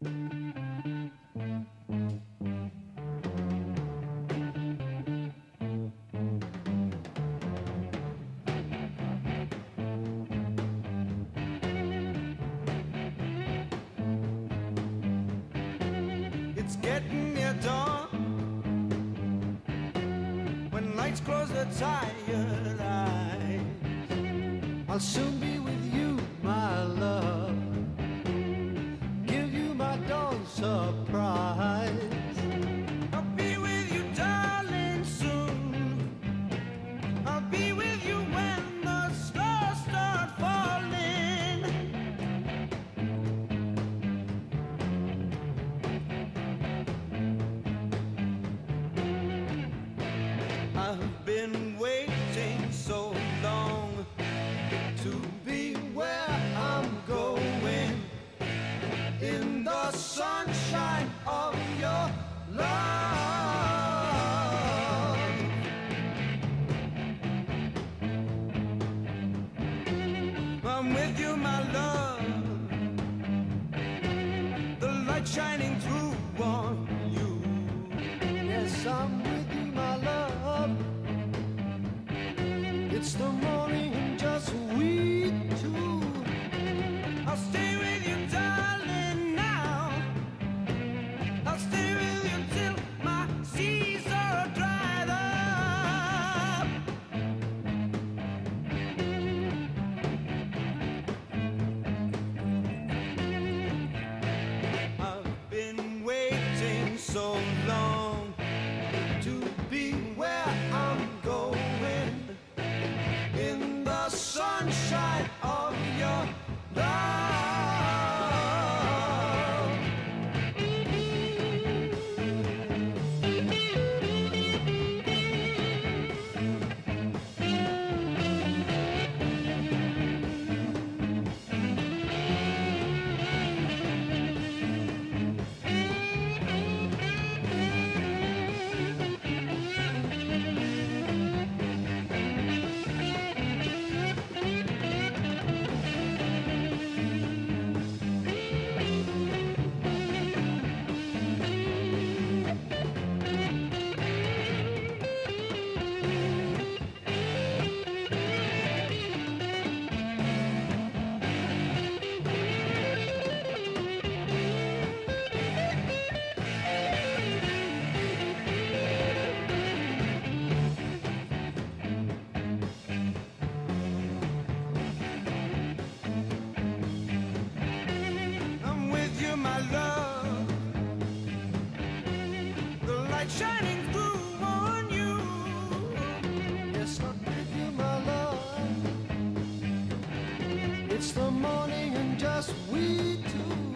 It's getting near dawn, when lights close their tired eyes. I'll soon be with you, my love, give you my dawn surprise. I'll be with you, darling, soon. I'll be with you when the stars start falling. I've been waiting so long to be where I'm going, in the sunshine of your love. I'm with you, my love, the light shining through on you. Yes, I'm with you, my love. It's the morning and just we two. I'll stay with you, darling, now. I'll stay with you till my seas are dried up. I've been waiting so long to be where I'm going, in the sunshine of your love. My love, the light shining through on you. Yes, I'm with you, my love. It's the morning and just we two.